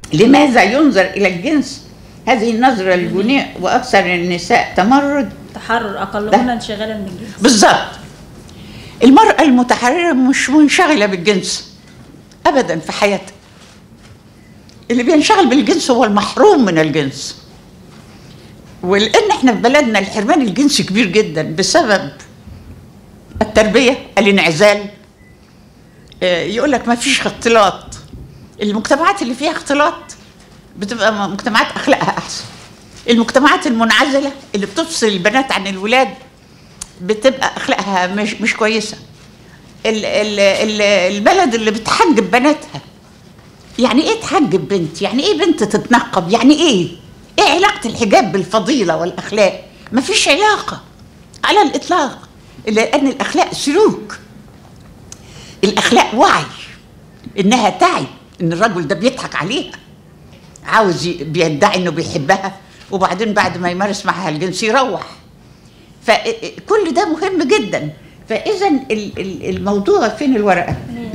لماذا ينظر إلى الجنس هذه النظرة الجنية وأكثر النساء تمرد؟ تحرر، أقلهن انشغالا بالجنس. بالظبط. المرأة المتحررة مش منشغلة بالجنس أبدا في حياتها. اللي بينشغل بالجنس هو المحروم من الجنس. ولأن احنا في بلدنا الحرمان الجنسي كبير جدا بسبب التربية، الانعزال. يقول لك ما فيش اختلاط. المجتمعات اللي فيها اختلاط بتبقى مجتمعات أخلاقها أحسن. المجتمعات المنعزلة اللي بتفصل البنات عن الولاد بتبقى أخلاقها مش كويسة. البلد اللي بتحجب بناتها، يعني إيه تحجب بنت؟ يعني إيه بنت تتنقب؟ يعني إيه علاقة الحجاب بالفضيلة والأخلاق؟ مفيش علاقة على الإطلاق، لأن الأخلاق سلوك. الأخلاق وعي، إنها تعي إن الرجل ده بيضحك عليها، عاوز بيدعي إنه بيحبها، وبعدين بعد ما يمارس معها الجنس يروح. فكل ده مهم جدا. فإذا الموضوع فين الورقة؟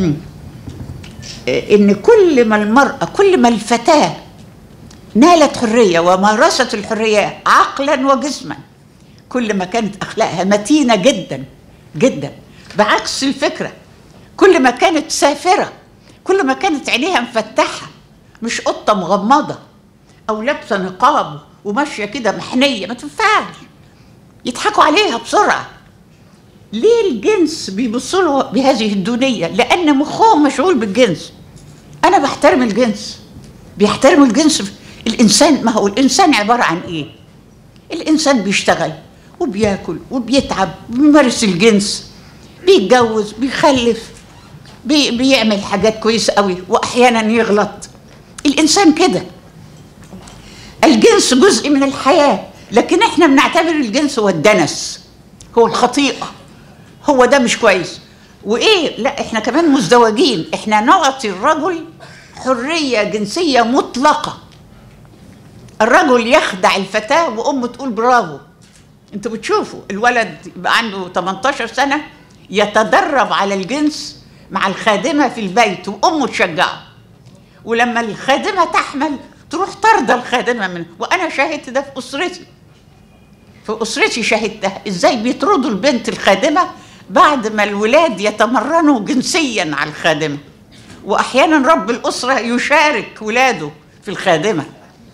إن كل ما المرأة، كل ما الفتاة نالت حرية ومارست الحرية عقلا وجسما، كل ما كانت أخلاقها متينة جدا جدا. بعكس الفكرة، كل ما كانت سافرة، كل ما كانت عينيها مفتحة، مش قطة مغمضة أو لابسة نقاب وماشية كده محنية، ما تنفعش، يضحكوا عليها بسرعة. ليه الجنس بيبصوا له بهذه الدونية؟ لأن مخهم مشغول بالجنس. أنا بحترم الجنس، بيحترموا الجنس. الإنسان، ما هو الإنسان عبارة عن إيه؟ الإنسان بيشتغل وبياكل وبيتعب وبيمارس الجنس، بيتجوز، بيخلف، بيعمل حاجات كويسة قوي، وأحيانا يغلط. الإنسان كده. الجنس جزء من الحياة، لكن إحنا بنعتبر الجنس هو الدنس، هو الخطيئة، هو ده مش كويس. وإيه؟ لا، إحنا كمان مزدوجين. إحنا نعطي الرجل حرية جنسية مطلقة. الرجل يخدع الفتاة وأمه تقول برافو. انتوا بتشوفوا الولد يبقى عنده 18 سنة يتدرب على الجنس مع الخادمة في البيت وأمه تشجعه، ولما الخادمة تحمل تروح ترضى الخادمة منه. وأنا شاهدت ده في أسرتي، في أسرتي شاهدتها إزاي بيطردوا البنت الخادمة بعد ما الولاد يتمرنوا جنسيا على الخادمة، وأحيانا رب الأسرة يشارك ولاده في الخادمة.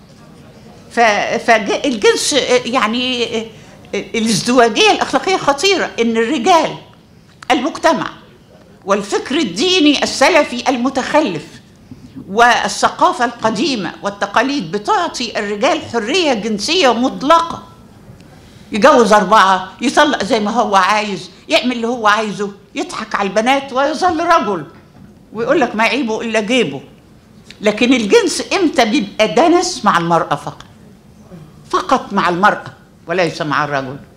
فالجنس يعني الازدواجية الأخلاقية خطيرة. إن الرجال، المجتمع والفكر الديني السلفي المتخلف والثقافة القديمة والتقاليد بتعطي الرجال حرية جنسية مطلقة. يجوز 4، يطلق زي ما هو عايز، يعمل اللي هو عايزه، يضحك على البنات ويظل رجل ويقول لك ما عيبه إلا جيبه. لكن الجنس إمتى بيبقى دنس؟ مع المرأة فقط، فقط مع المرأة وليس مع الرجل.